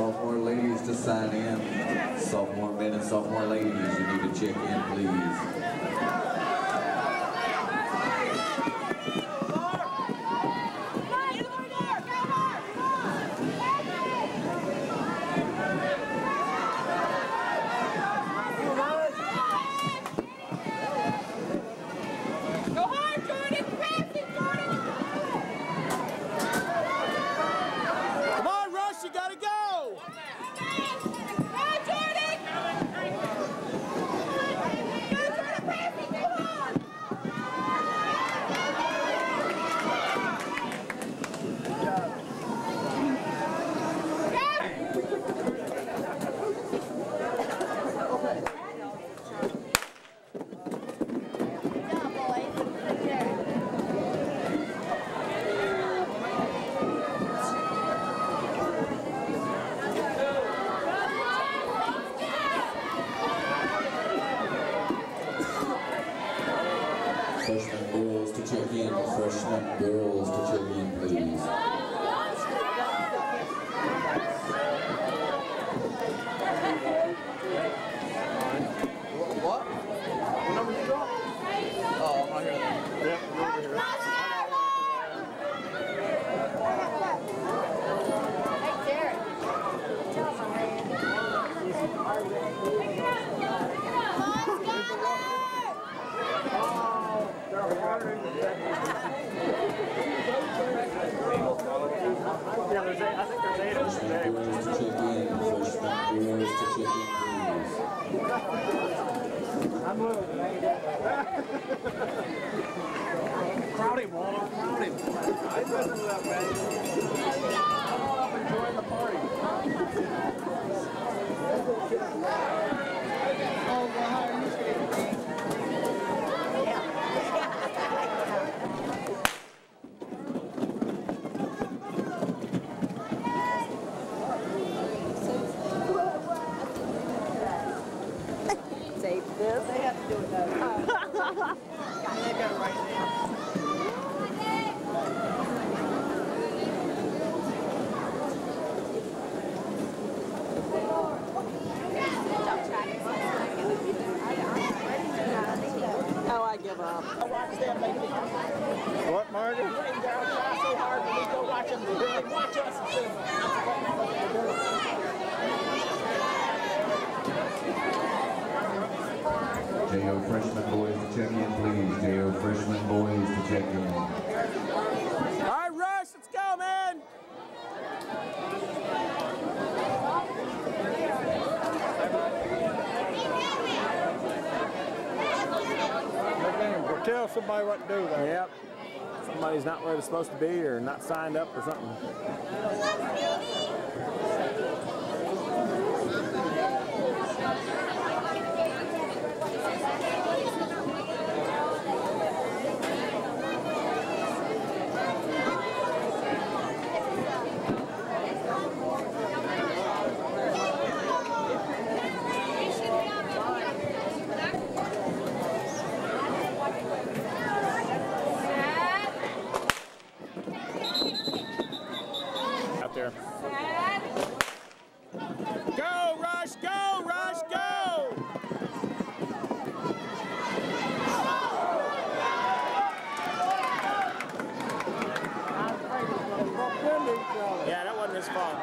sophomore ladies to sign in. Sophomore men and sophomore ladies, you need to check in, please. Freshman girls to check in. Freshman girls to check in, please. What? What number you got? Oh, I'm right here. Yep, you're over here. Hey, Derek. Yeah, there's eight. I think there's 8 of us today. Girls to check in. Freshman girls to check in, please. I'm moving. Crowd him, Waller. Crowd him. I wasn't that bad. I'm enjoying the party. Oh, God. Tape this. They have to do it though. They got it right there. Oh, I give up. I watch them make it. What, Marty? They try so hard when we go watch them. They watch us instead JO freshman boys to check in, please. JO freshman boys to check in. All right, Rush, let's go, man. Tell somebody what to do there. Yep. Somebody's not where they're supposed to be or not signed up or something. There. Go, Rush, go, Rush, go! Yeah, that wasn't his fault.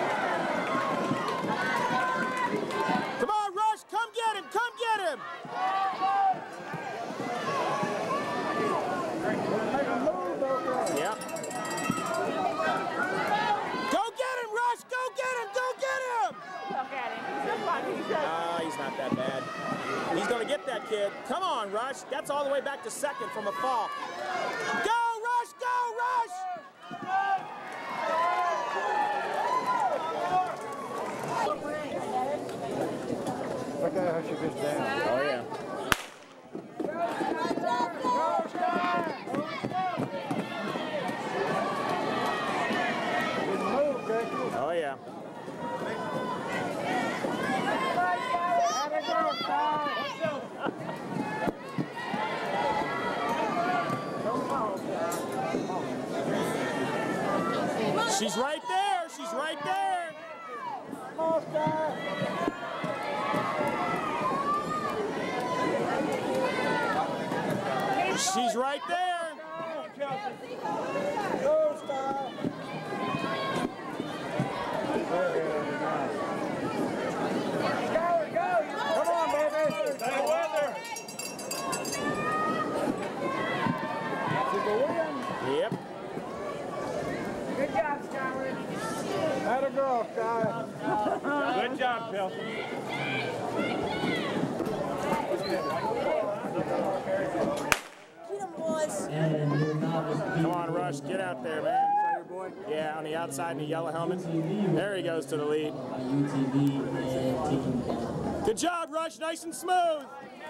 Come on, Rush, come get him, come get him! Yep. He's not that bad. He's going to get that kid. Come on, Rush. That's all the way back to second from a fall. Go, Rush! Go, Rush! Look at how she gets down. Oh, yeah. Oh, yeah. She's right there. She's right there. She's right there. Go, Star. Come on, baby. Better weather. Yep. Good job, Skyward. Atta girl, Sky. Good job, Pilson. Come on, Rush, get out there, man. Yeah, on the outside in the yellow helmet. There he goes to the lead. Good job, Rush, nice and smooth.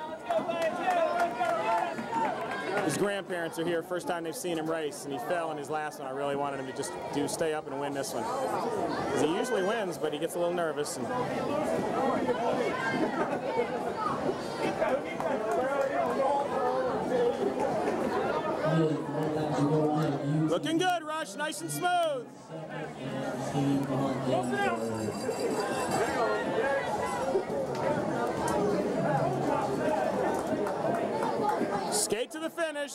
His grandparents are here, first time they've seen him race, and he fell in his last one. I really wanted him to just stay up and win this one. Because he usually wins, but he gets a little nervous. And looking good, Rush, nice and smooth. Skate to the finish.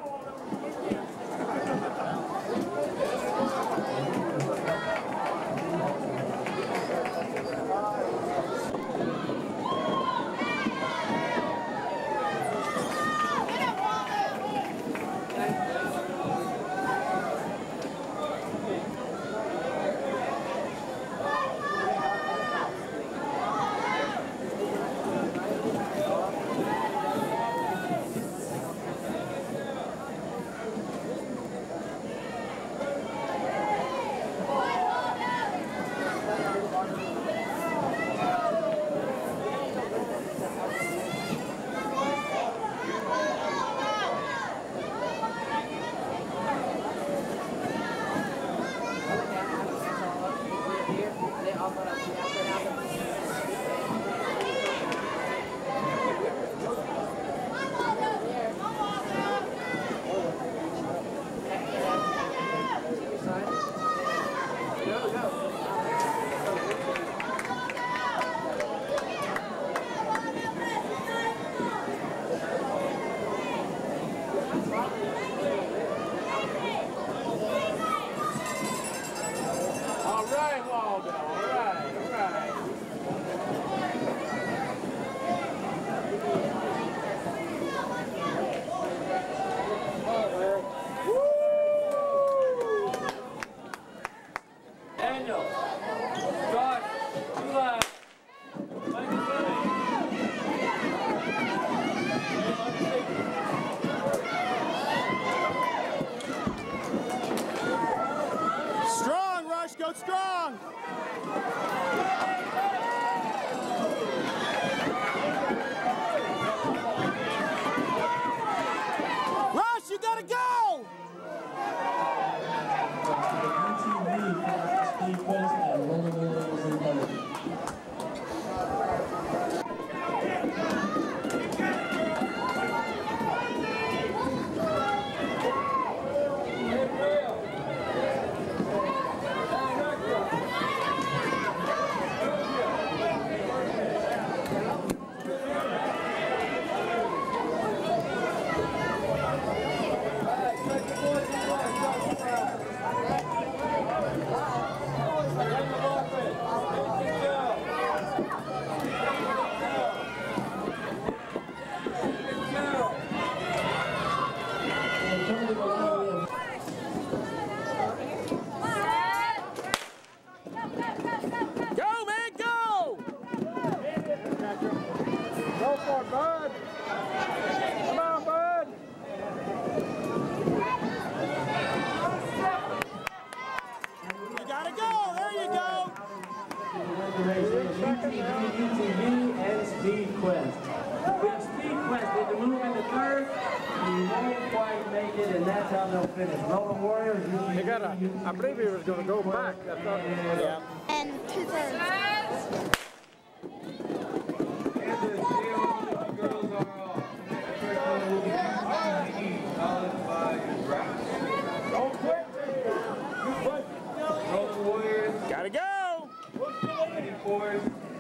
Go strong! Rush, you gotta go! Bud. Come on, Bud. You gotta go. There you go. UTV and Speed Quest. We have Speed Quest. They move in the third. He won't quite make it, and that's how they'll finish. Roman Warriors. He got a. I believe he was going to go back. I thought. Yeah. And 2/3. Gotta go! forward.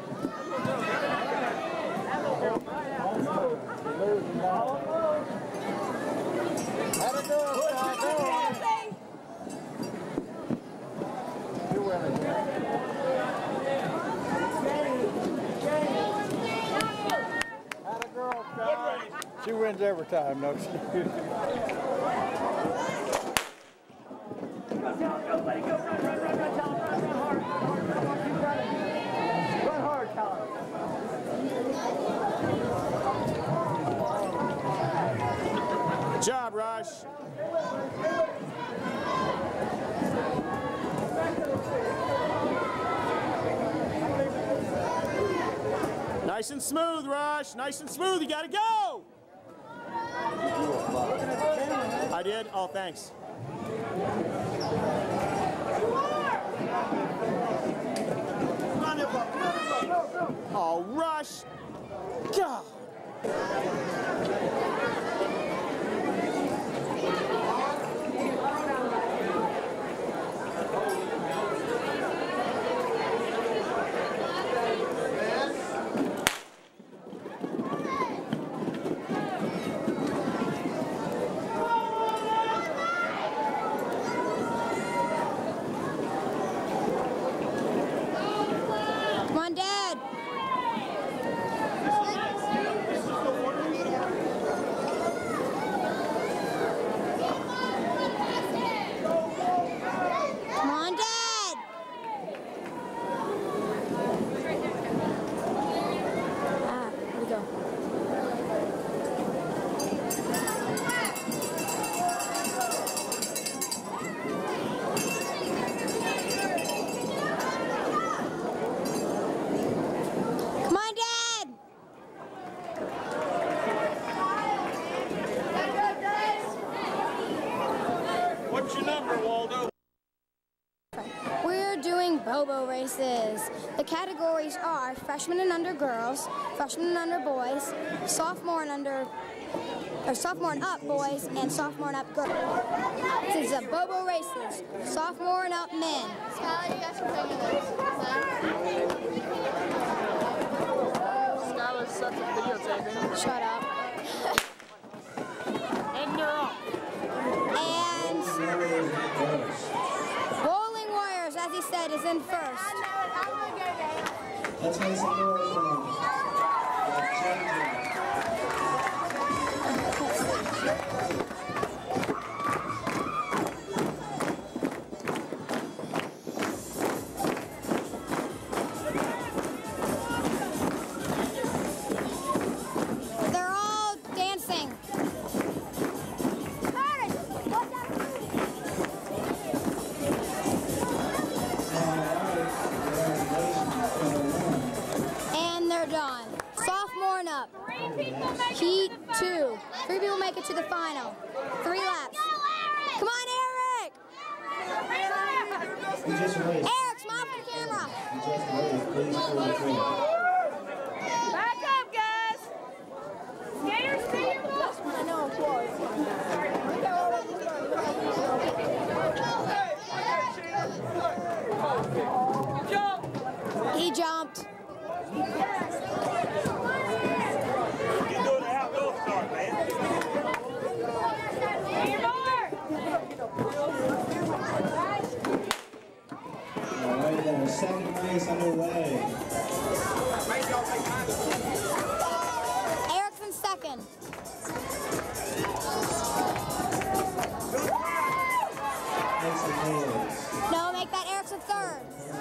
She wins every time, no. Run hard, Tyler. Good job, Rush. Nice and smooth, Rush. Nice and smooth. You gotta go. I did? Oh, thanks. Oh, Rush. God. Come on, Dad. Come on, Dad. Here we go. Come on, Dad! What's your number, Waldo? We're doing Bobo races. The categories are freshman and under girls, freshman and under boys, sophomore and up boys, and sophomore and up girls. This is a Bobo races, sophomore and up men. Skylar, you guys can play with this. Skylar sucks at videotaping. Shut up. And they're off. And Bowling Warriors, as he said, is in first. Let's make some noise. They're all dancing. And they're done. Sophomore and up. Heat 2. 3 people make it to the final. 3 laps. Come on, Eric! We just raised. Eric, smile for the camera. We just raised. Please pull the trigger. Back up, guys. Skaters, stay your ball. I know, of course. He jumped. All right, then. Second race underway. Eric's in second. Make some noise. No, make that Eric's in third.